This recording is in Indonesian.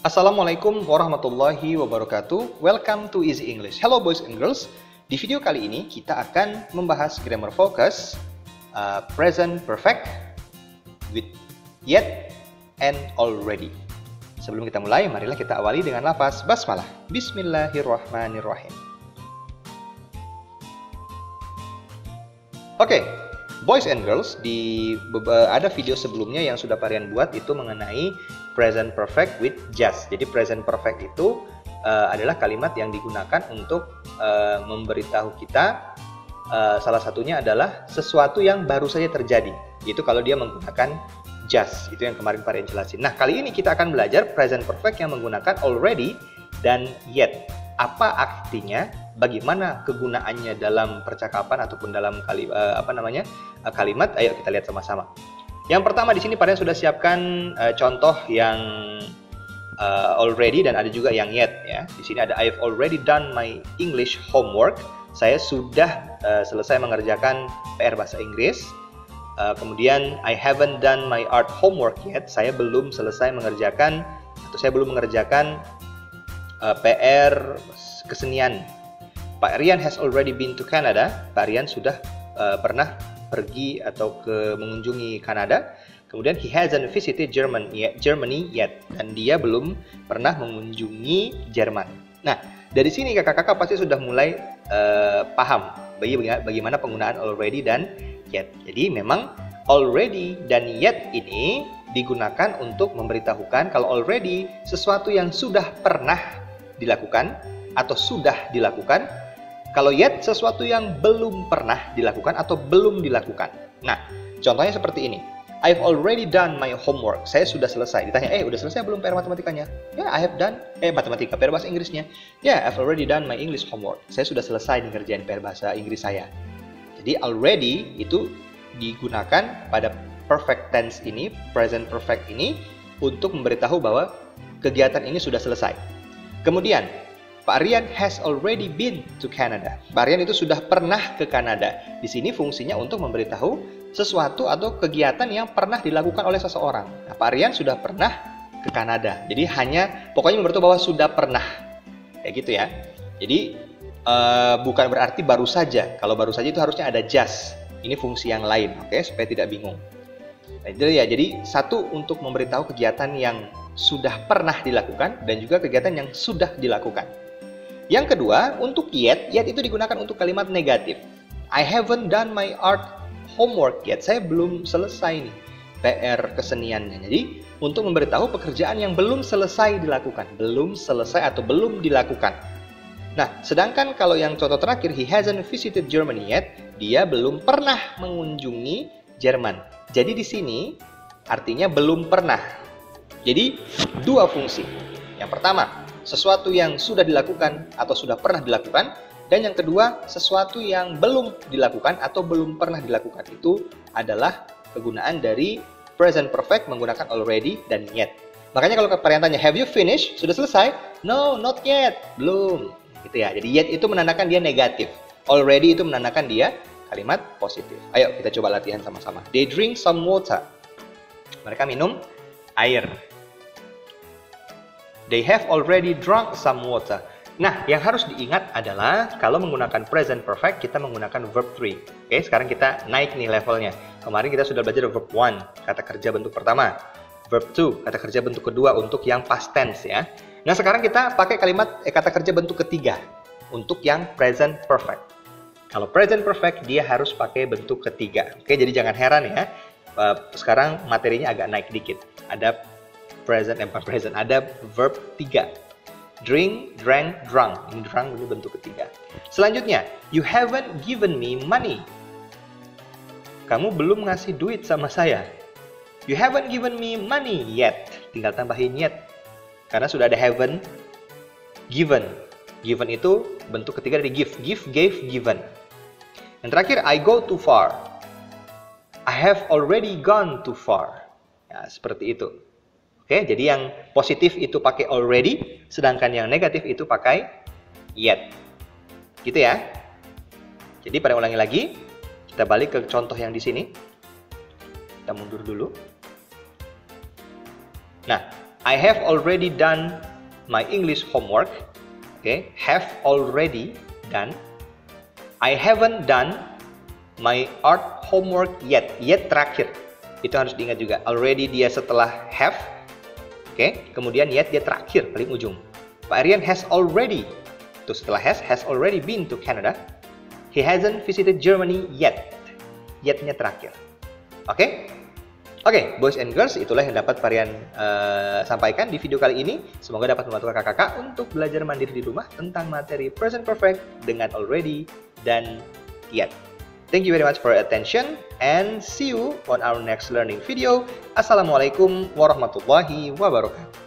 Assalamualaikum warahmatullahi wabarakatuh. Welcome to Easy English. Hello boys and girls. Di video kali ini kita akan membahas grammar focus present perfect with yet and already. Sebelum kita mulai, marilah kita awali dengan lafaz basmalah. Bismillahirrahmanirrahim. Oke, boys and girls, ada video sebelumnya yang sudah kalian buat itu mengenai present perfect with just. Jadi present perfect itu adalah kalimat yang digunakan untuk memberitahu kita salah satunya adalah sesuatu yang baru saja terjadi. Itu kalau dia menggunakan just. Itu yang kemarin kalian jelasin. Nah, kali ini kita akan belajar present perfect yang menggunakan already dan yet. Apa artinya? Bagaimana kegunaannya dalam percakapan ataupun dalam kalimat? Ayo kita lihat sama-sama. Yang pertama di sini kalian sudah siapkan contoh yang already dan ada juga yang yet ya. Di sini ada I've already done my English homework. Saya sudah selesai mengerjakan PR bahasa Inggris. Kemudian I haven't done my art homework yet. Saya belum selesai mengerjakan PR kesenian. Pak Rian has already been to Canada. Pak Rian sudah pernah pergi atau mengunjungi Kanada. Kemudian he hasn't visited Germany yet, dan dia belum pernah mengunjungi Jerman. Nah, dari sini kakak-kakak pasti sudah mulai paham bagaimana penggunaan already dan yet. Jadi memang already dan yet ini digunakan untuk memberitahukan kalau already sesuatu yang sudah pernah dilakukan atau sudah dilakukan. Kalau yet sesuatu yang belum pernah dilakukan atau belum dilakukan. Nah, contohnya seperti ini. I've already done my homework. Saya sudah selesai. Ditanya, udah selesai belum PR matematikanya? Ya, I have done. Matematika, PR bahasa Inggrisnya. Ya, I've already done my English homework. Saya sudah selesai ngerjain PR bahasa Inggris saya. Jadi already itu digunakan pada perfect tense ini, present perfect ini, untuk memberitahu bahwa kegiatan ini sudah selesai. Kemudian, Pak Rian has already been to Canada. Pak Rian itu sudah pernah ke Kanada. Di sini fungsinya untuk memberitahu sesuatu atau kegiatan yang pernah dilakukan oleh seseorang. Nah, Pak Rian sudah pernah ke Kanada. Jadi pokoknya memberitahu bahwa sudah pernah. Kayak gitu ya. Jadi bukan berarti baru saja. Kalau baru saja itu harusnya ada just. Ini fungsi yang lain, oke? Supaya tidak bingung. Nah, itu ya. Jadi satu untuk memberitahu kegiatan yang sudah pernah dilakukan dan juga kegiatan yang sudah dilakukan. Yang kedua, untuk yet itu digunakan untuk kalimat negatif. I haven't done my art homework yet. Saya belum selesai nih PR keseniannya. Jadi, untuk memberitahu pekerjaan yang belum selesai dilakukan. Belum selesai atau belum dilakukan. Nah, sedangkan kalau yang contoh terakhir, he hasn't visited Germany yet. Dia belum pernah mengunjungi Jerman. Jadi di sini artinya belum pernah. Jadi, dua fungsi. Yang pertama, sesuatu yang sudah dilakukan atau sudah pernah dilakukan, dan yang kedua sesuatu yang belum dilakukan atau belum pernah dilakukan. Itu adalah kegunaan dari present perfect menggunakan already dan yet. Makanya kalau kalian tanya have you finished, sudah selesai? No, not yet, belum. Gitu ya. Jadi yet itu menandakan dia negatif, already itu menandakan dia kalimat positif. Ayo kita coba latihan sama-sama. They drink some water. Mereka minum air. They have already drunk some water. Nah, yang harus diingat adalah kalau menggunakan present perfect, kita menggunakan verb 3. Oke, sekarang kita naik nih levelnya. Kemarin kita sudah belajar verb 1, kata kerja bentuk pertama. Verb 2, kata kerja bentuk kedua untuk yang past tense ya. Nah, sekarang kita pakai kata kerja bentuk ketiga untuk yang present perfect. Kalau present perfect, dia harus pakai bentuk ketiga. Oke, jadi jangan heran ya. Sekarang materinya agak naik dikit. Ada ada verb 3. Drink, drank, drunk. Ini drunk ini bentuk ketiga. Selanjutnya, you haven't given me money. Kamu belum ngasih duit sama saya. You haven't given me money yet. Tinggal tambahin yet. Karena sudah ada haven't, given. Given itu bentuk ketiga dari give. Give, gave, given. Yang terakhir, I go too far. I have already gone too far. Ya, seperti itu. Oke, jadi yang positif itu pakai already, sedangkan yang negatif itu pakai yet. Gitu ya. Jadi pada ulangi lagi, kita balik ke contoh yang di sini. Kita mundur dulu. Nah, I have already done my English homework. Okay, have already done. I haven't done my art homework yet. Yet terakhir. Itu harus diingat juga. Already dia setelah have. Oke, kemudian yet dia terakhir, paling ujung. Pak Aryan has already. Tuh setelah has already been to Canada. He hasn't visited Germany yet. Yet-nya terakhir. Oke? Oke, boys and girls, itulah yang dapat Pak Aryan sampaikan di video kali ini. Semoga dapat membantu kakak-kakak untuk belajar mandiri di rumah tentang materi present perfect dengan already dan yet. Thank you very much for your attention and see you on our next learning video. Assalamualaikum warahmatullahi wabarakatuh.